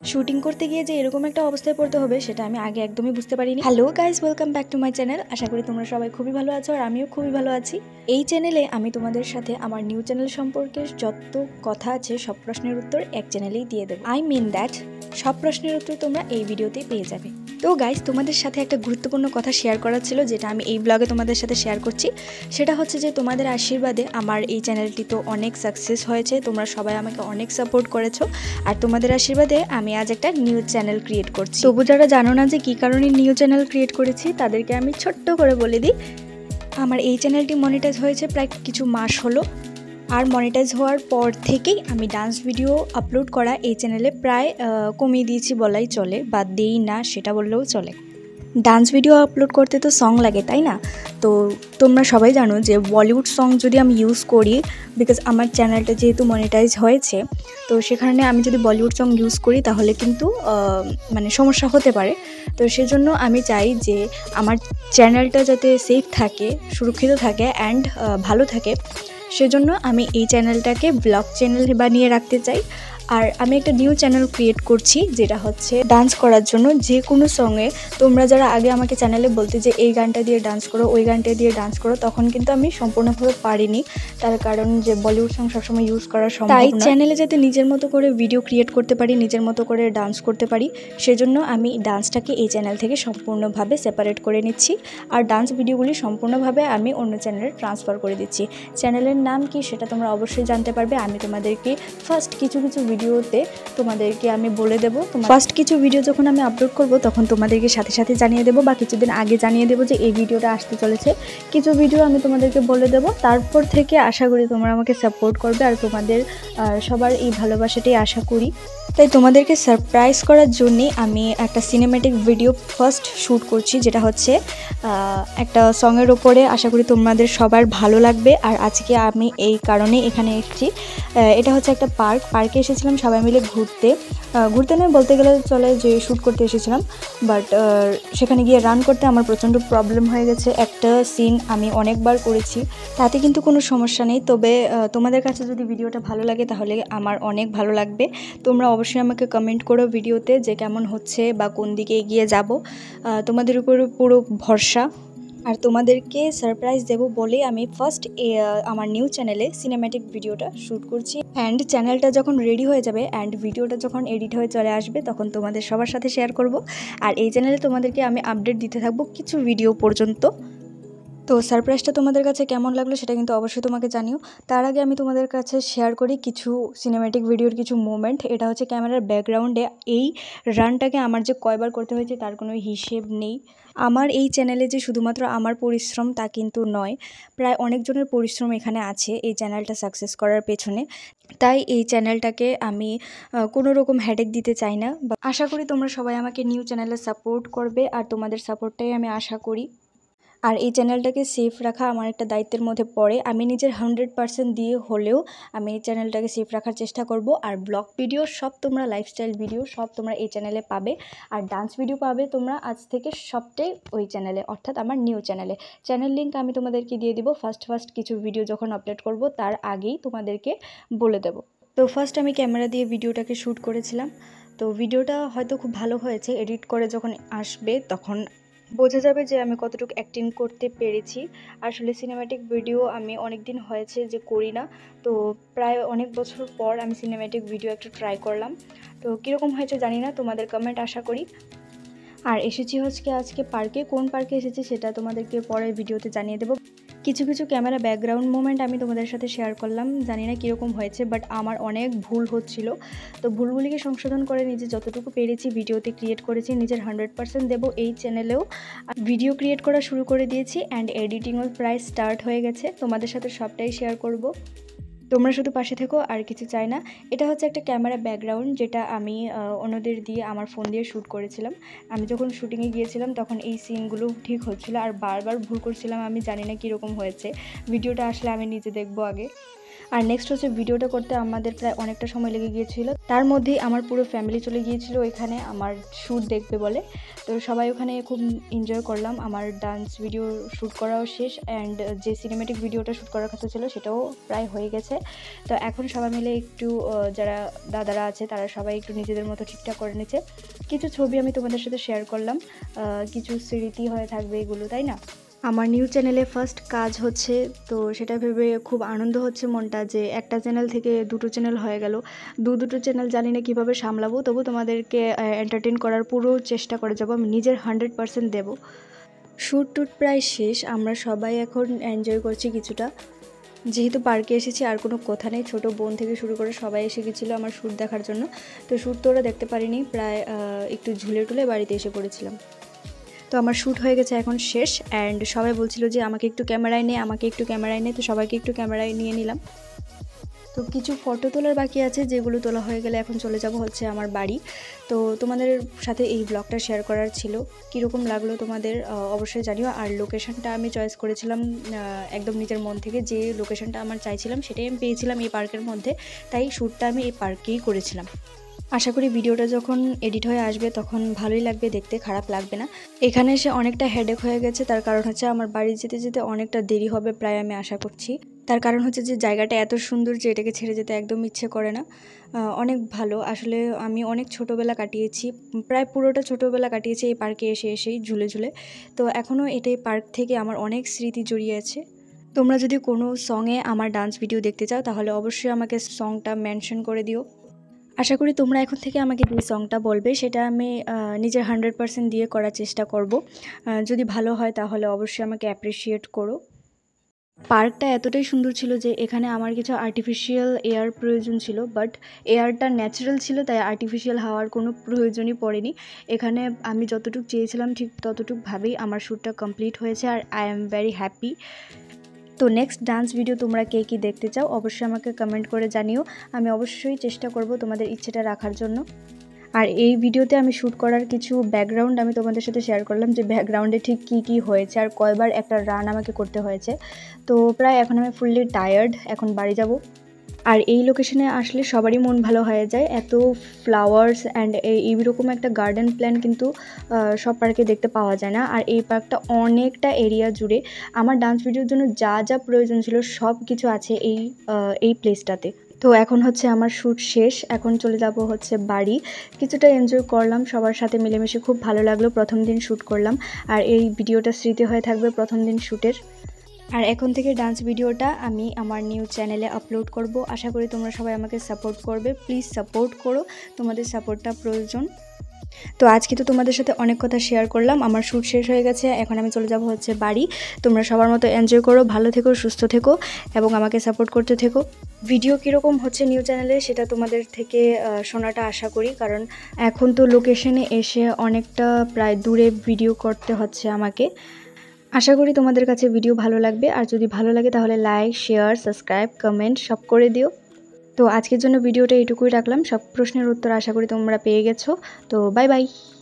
Shooting করতে গিয়ে যে এরকম একটা অবস্থায় পড়তে হবে সেটা আমি আগে একদমই বুঝতে পারিনি। Hello guys, welcome back to my channel. আশা করি তোমরা সবাই খুবই ভালো আছো আর আমিও খুবই ভালো আছি। এই চ্যানেলে আমি তোমাদের সাথে আমার নিউ চ্যানেল সম্পর্কে যত কথা আছে সব প্রশ্নের উত্তর এক চ্যানেলেই দিয়ে দেবো। আই মিন দ্যাট সব প্রশ্নের উত্তর তোমরা এই ভিডিওতেই পেয়ে যাবে। তো গাইস, তোমাদের সাথে একটা গুরুত্বপূর্ণ কথা শেয়ার করার ছিল, যেটা আমি এই ব্লগে তোমাদের সাথে শেয়ার করছি। সেটা হচ্ছে যে তোমাদের আশীর্বাদে আমার এই চ্যানেলটি তো অনেক সাকসেস হয়েছে। তোমরা সবাই আমাকে অনেক সাপোর্ট করেছো আর তোমাদের আশীর্বাদে আমি আজ একটা নিউ চ্যানেল ক্রিয়েট করছি। তবু যারা জানো না যে কী কারণে নিউ চ্যানেল ক্রিয়েট করেছি তাদেরকে আমি ছোট্ট করে বলে দিই। আমার এই চ্যানেলটি মনিটাইজ হয়েছে প্রায় কিছু মাস হলো, আর মনিটাইজ হওয়ার পর থেকেই আমি ডান্স ভিডিও আপলোড করা এই চ্যানেলে প্রায় কমিয়ে দিয়েছি বলাই চলে, বা দেই না সেটা বললেও চলে। ডান্স ভিডিও আপলোড করতে তো সং লাগে, তাই না? তো তোমরা সবাই জানো যে বলিউড সং যদি আমি ইউজ করি, বিকজ আমার চ্যানেলটা যেহেতু মনিটাইজ হয়েছে, তো সেখানে আমি যদি বলিউড সং ইউজ করি তাহলে কিন্তু মানে সমস্যা হতে পারে। তো সেজন্য আমি চাই যে আমার চ্যানেলটা যাতে সেফ থাকে, সুরক্ষিত থাকে অ্যান্ড ভালো থাকে। সেজন্য আমি এই চ্যানেলটাকে ব্লগ চ্যানেল বানিয়ে রাখতে চাই। আর আমি একটা নিউ চ্যানেল ক্রিয়েট করছি, যেটা হচ্ছে ডান্স করার জন্য। যে কোনো সঙ্গে তোমরা যারা আগে আমাকে চ্যানেলে বলতে যে এই গানটা দিয়ে ডান্স করো, ওই গানটা দিয়ে ডান্স করো, তখন কিন্তু আমি সম্পূর্ণভাবে পারিনি, তার কারণ যে বলিউড সং সবসময় ইউজ করা সম্ভব না। তাই চ্যানেলে যাতে নিজের মতো করে ভিডিও ক্রিয়েট করতে পারি, নিজের মতো করে ডান্স করতে পারি, সেজন্য আমি ডান্সটাকে এই চ্যানেল থেকে সম্পূর্ণভাবে সেপারেট করে নিচ্ছি। আর ডান্স ভিডিওগুলি সম্পূর্ণভাবে আমি অন্য চ্যানেলে ট্রান্সফার করে দিচ্ছি। চ্যানেলের নাম কি সেটা তোমরা অবশ্যই জানতে পারবে। আমি তোমাদেরকে ফার্স্ট কিছু ভিডিওতে তোমাদেরকে আমি বলে দেবো। ফার্স্ট কিছু ভিডিও যখন আমি আপলোড করব তখন তোমাদেরকে সাথে সাথে জানিয়ে দেবো, বা কিছুদিন আগে জানিয়ে দেবো যে এই ভিডিওটা আসতে চলেছে। কিছু ভিডিও আমি তোমাদেরকে বলে দেবো, তারপর থেকে আশা করি তোমরা আমাকে সাপোর্ট করবে আর তোমাদের সবার এই ভালোবাসাটাই আশা করি। তাই তোমাদেরকে সারপ্রাইজ করার জন্যে আমি একটা সিনেম্যাটিক ভিডিও ফার্স্ট শ্যুট করছি, যেটা হচ্ছে একটা সঙের ওপরে। আশা করি তোমাদের সবার ভালো লাগবে। আর আজকে আমি এই কারণে এখানে এসেছি। এটা হচ্ছে একটা পার্কে এসেছিলাম সবাই মিলে ঘুরতে নয় বলতে গেলে চলে, যে শ্যুট করতে এসেছিলাম। বাট সেখানে গিয়ে রান করতে আমার প্রচণ্ড প্রবলেম হয়ে গেছে। একটা সিন আমি অনেকবার করেছি, তাতে কিন্তু কোনো সমস্যা নেই। তবে তোমাদের কাছে যদি ভিডিওটা ভালো লাগে তাহলে আমার অনেক ভালো লাগবে। তোমরা অবশ্যই আমাকে কমেন্ট করো ভিডিওতে যে কেমন হচ্ছে বা কোন দিকে এগিয়ে যাব। তোমাদের উপর পুরো ভরসা। আর তোমাদেরকে সারপ্রাইজ দেবো বলে আমি ফার্স্ট আমার নিউ চ্যানেলে সিনেম্যাটিক ভিডিওটা শ্যুট করছি। অ্যান্ড চ্যানেলটা যখন রেডি হয়ে যাবে অ্যান্ড ভিডিওটা যখন এডিট হয়ে চলে আসবে তখন তোমাদের সবার সাথে শেয়ার করব। আর এই চ্যানেলে তোমাদেরকে আমি আপডেট দিতে থাকবো কিছু ভিডিও পর্যন্ত। তো সারপ্রাইজটা তোমাদের কাছে কেমন লাগলো সেটা কিন্তু অবশ্যই তোমাকে জানিও। তার আগে আমি তোমাদের কাছে শেয়ার করি কিছু সিনেম্যাটিক ভিডিওর কিছু মোমেন্ট। এটা হচ্ছে ক্যামেরার ব্যাকগ্রাউন্ডে। এই রানটাকে আমার যে কয়বার করতে হয়েছে তার কোনো হিসেব নেই। আমার এই চ্যানেলে যে শুধুমাত্র আমার পরিশ্রম তা কিন্তু নয়, প্রায় অনেকজনের পরিশ্রম এখানে আছে এই চ্যানেলটা সাকসেস করার পেছনে। তাই এই চ্যানেলটাকে আমি কোনো রকম হেডেক দিতে চাই না। আশা করি তোমরা সবাই আমাকে নিউ চ্যানেলে সাপোর্ট করবে আর তোমাদের সাপোর্টটাই আমি আশা করি। আর এই চ্যানেলটাকে সেফ রাখা আমার একটা দায়িত্বের মধ্যে পড়ে। আমি নিজের 100% দিয়ে হলেও আমি এই চ্যানেলটাকে সেফ রাখার চেষ্টা করব। আর ব্লগ ভিডিও সব তোমরা, লাইফস্টাইল ভিডিও সব তোমরা এই চ্যানেলে পাবে। আর ডান্স ভিডিও পাবে তোমরা আজ থেকে সবটাই ওই চ্যানেলে, অর্থাৎ আমার নিউ চ্যানেলে। চ্যানেল লিঙ্ক আমি তোমাদেরকে দিয়ে দিব ফার্স্ট কিছু ভিডিও যখন আপলোড করব তার আগেই তোমাদেরকে বলে দেব। তো ফার্স্ট আমি ক্যামেরা দিয়ে ভিডিওটাকে শ্যুট করেছিলাম। তো ভিডিওটা হয়তো খুব ভালো হয়েছে, এডিট করে যখন আসবে তখন বোঝা যাবে যে আমি কতটুকু অ্যাক্টিং করতে পেরেছি। আসলে সিনেম্যাটিক ভিডিও আমি অনেক দিন হয়েছে যে করি না, তো প্রায় অনেক বছর পর আমি সিনেম্যাটিক ভিডিও একটু ট্রাই করলাম। তো কীরকম হয়েছে জানি না, তোমাদের কমেন্ট আশা করি। আর এসেছি হচ্ছে আজকে পার্কে। কোন পার্কে এসেছি সেটা তোমাদেরকে পরের ভিডিওতে জানিয়ে দেবো। কিছু ক্যামেরা ব্যাকগ্রাউন্ড মোমেন্ট আমি তোমাদের সাথে শেয়ার করলাম, জানি না কীরকম হয়েছে, বাট আমার অনেক ভুল হচ্ছিল। তো ভুলগুলিকে সংশোধন করে নিজে যতটুকু পেরেছি ভিডিওতে ক্রিয়েট করেছি। নিজের 100% দেবো। এই চ্যানেলেও ভিডিও ক্রিয়েট করা শুরু করে দিয়েছি অ্যান্ড এডিটিংও প্রায় স্টার্ট হয়ে গেছে। তোমাদের সাথে সবটাই শেয়ার করব। তোমরা শুধু পাশে থেকো, আর কিছু চাই না। এটা হচ্ছে একটা ক্যামেরা ব্যাকগ্রাউন্ড, যেটা আমি অন্যদের দিয়ে আমার ফোন দিয়ে শ্যুট করেছিলাম। আমি যখন শ্যুটিংয়ে গিয়েছিলাম তখন এই সিনগুলো ঠিক হচ্ছিলো আর বারবার ভুল করছিলাম। আমি জানি না কীরকম হয়েছে, ভিডিওটা আসলে আমি নিজে দেখবো আগে। আর নেক্সট হচ্ছে ভিডিওটা করতে আমাদের প্রায় অনেকটা সময় লেগে গিয়েছিল। তার মধ্যেই আমার পুরো ফ্যামিলি চলে গিয়েছিল ওইখানে আমার শ্যুট দেখবে বলে। তো সবাই ওখানে খুব এনজয় করলাম। আমার ডান্স ভিডিও শ্যুট করাও শেষ, অ্যান্ড যে সিনেমেটিক ভিডিওটা শ্যুট করার কথা ছিল সেটাও প্রায় হয়ে গেছে। তো এখন সবাই মিলে একটু যারা দাদারা আছে তারা সবাই একটু নিজেদের মতো ঠিকঠাক করে নিচ্ছে। কিছু ছবি আমি তোমাদের সাথে শেয়ার করলাম, কিছু স্মৃতি হয়ে থাকবে এগুলো, তাই না? আমার নিউ চ্যানেলে ফার্স্ট কাজ হচ্ছে, তো সেটা ভেবে খুব আনন্দ হচ্ছে মনটা যে একটা চ্যানেল থেকে দুটো চ্যানেল হয়ে গেল। দুটো চ্যানেল জানি না কীভাবে সামলাবো, তবু তোমাদেরকে এন্টারটেন করার পুরো চেষ্টা করে যাবো, আমি নিজের 100% দেবো। শ্যুট টুট প্রায় শেষ, আমরা সবাই এখন এনজয় করছি কিছুটা। যেহেতু পার্কে এসেছি আর কোনো কথা নেই, ছোটো বোন থেকে শুরু করে সবাই এসে গেছিলো আমার শ্যুট দেখার জন্য। তো শ্যুট তো ওরা দেখতে পারিনি, প্রায় একটু ঝুলে টুলে বাড়িতে এসে পড়েছিলাম। তো আমার শ্যুট হয়ে গেছে এখন শেষ, অ্যান্ড সবাই বলছিল যে আমাকে একটু ক্যামেরায় নে, তো সবাইকে একটু ক্যামেরায় নিয়ে নিলাম। তো কিছু ফটো তোলার বাকি আছে, যেগুলো তোলা হয়ে গেলে এখন চলে যাব হচ্ছে আমার বাড়ি। তো তোমাদের সাথে এই ব্লগটা শেয়ার করার ছিল, কীরকম লাগলো তোমাদের অবশ্যই জানিও। আর লোকেশনটা আমি চয়েস করেছিলাম একদম নিজের মন থেকে, যে লোকেশনটা আমার চাইছিলাম সেটাই আমি পেয়েছিলাম এই পার্কের মধ্যে, তাই শ্যুটটা আমি এই পার্কেই করেছিলাম। আশা করি ভিডিওটা যখন এডিট হয়ে আসবে তখন ভালোই লাগবে দেখতে, খারাপ লাগবে না। এখানে এসে অনেকটা হেডেক হয়ে গেছে, তার কারণ হচ্ছে আমার বাড়ি যেতে যেতে অনেকটা দেরি হবে প্রায়, আমি আশা করছি। তার কারণ হচ্ছে যে জায়গাটা এত সুন্দর যে এটাকে ছেড়ে যেতে একদম ইচ্ছে করে না। অনেক ভালো আসলে, আমি অনেক ছোটোবেলা কাটিয়েছি, প্রায় পুরোটা ছোটোবেলা কাটিয়েছি এই পার্কে এসেই ঝুলে ঝুলে। তো এখনও এটাই পার্ক থেকে আমার অনেক স্মৃতি জড়িয়ে আছে। তোমরা যদি কোনো সঙে আমার ডান্স ভিডিও দেখতে চাও তাহলে অবশ্যই আমাকে সংটা মেনশন করে দিও। আশা করি তোমরা এখন থেকে আমাকে যে সংটা বলবে সেটা আমি নিজের 100% দিয়ে করার চেষ্টা করব। যদি ভালো হয় তাহলে অবশ্যই আমাকে অ্যাপ্রিসিয়েট করো। পার্কটা এতটাই সুন্দর ছিল যে এখানে আমার কিছু আর্টিফিশিয়াল এয়ার প্রয়োজন ছিল, বাট এয়ারটা ন্যাচারাল ছিল, তাই আর্টিফিশিয়াল হাওয়ার কোনো প্রয়োজনই পড়েনি। এখানে আমি যতটুকু চেয়েছিলাম ঠিক ততটুকুভাবেই আমার শ্যুটটা কমপ্লিট হয়েছে, আর আই এম ভেরি হ্যাপি। তো নেক্সট ডান্স ভিডিও তোমরা কে কী দেখতে চাও অবশ্যই আমাকে কমেন্ট করে জানিও, আমি অবশ্যই চেষ্টা করব তোমাদের ইচ্ছেটা রাখার জন্য। আর এই ভিডিওতে আমি শ্যুট করার কিছু ব্যাকগ্রাউন্ড আমি তোমাদের সাথে শেয়ার করলাম, যে ব্যাকগ্রাউন্ডে ঠিক কী হয়েছে আর কয়বার একটা রান আমাকে করতে হয়েছে। তো প্রায় এখন আমি ফুললি টায়ার্ড, এখন বাড়ি যাব। আর এই লোকেশনে আসলে সবারই মন ভালো হয়ে যায়, এত ফ্লাওয়ার্স অ্যান্ড এইরকম একটা গার্ডেন প্ল্যান কিন্তু সব পার্কে দেখতে পাওয়া যায় না। আর এই পার্কটা অনেকটা এরিয়া জুড়ে, আমার ডান্স ভিডিওর জন্য যা যা প্রয়োজন ছিল সব কিছু আছে এই প্লেসটাতে। তো এখন হচ্ছে আমার শ্যুট শেষ, এখন চলে যাব হচ্ছে বাড়ি। কিছুটা এনজয় করলাম সবার সাথে মিলেমিশে, খুব ভালো লাগলো। প্রথম দিন শ্যুট করলাম, আর এই ভিডিওটা স্মৃতি হয়ে থাকবে প্রথম দিন শ্যুটের। আর এখন থেকে ডান্স ভিডিওটা আমি আমার নিউ চ্যানেলে আপলোড করব। আশা করি তোমরা সবাই আমাকে সাপোর্ট করবে, প্লিজ সাপোর্ট করো, তোমাদের সাপোর্টটা প্রয়োজন। তো আজকে তো তোমাদের সাথে অনেক কথা শেয়ার করলাম, আমার শ্যুট শেষ হয়ে গেছে, এখন আমি চলে যাব হচ্ছে বাড়ি। তোমরা সবার মতো এনজয় করো, ভালো থেকো, সুস্থ থেকো এবং আমাকে সাপোর্ট করতে থেকো। ভিডিও কীরকম হচ্ছে নিউ চ্যানেলে সেটা তোমাদের থেকে শোনাটা আশা করি, কারণ এখন তো লোকেশনে এসে অনেকটা প্রায় দূরে ভিডিও করতে হচ্ছে আমাকে। আশা করি তোমাদের কাছে ভিডিও ভালো লাগবে, আর যদি ভালো লাগে তাহলে লাইক, শেয়ার, সাবস্ক্রাইব, কমেন্ট সব করে দিও। তো আজকের জন্য ভিডিওটা এইটুকুই রাখলাম, সব প্রশ্নের উত্তর আশা করি তোমরা পেয়ে গেছো। তো বাই বাই।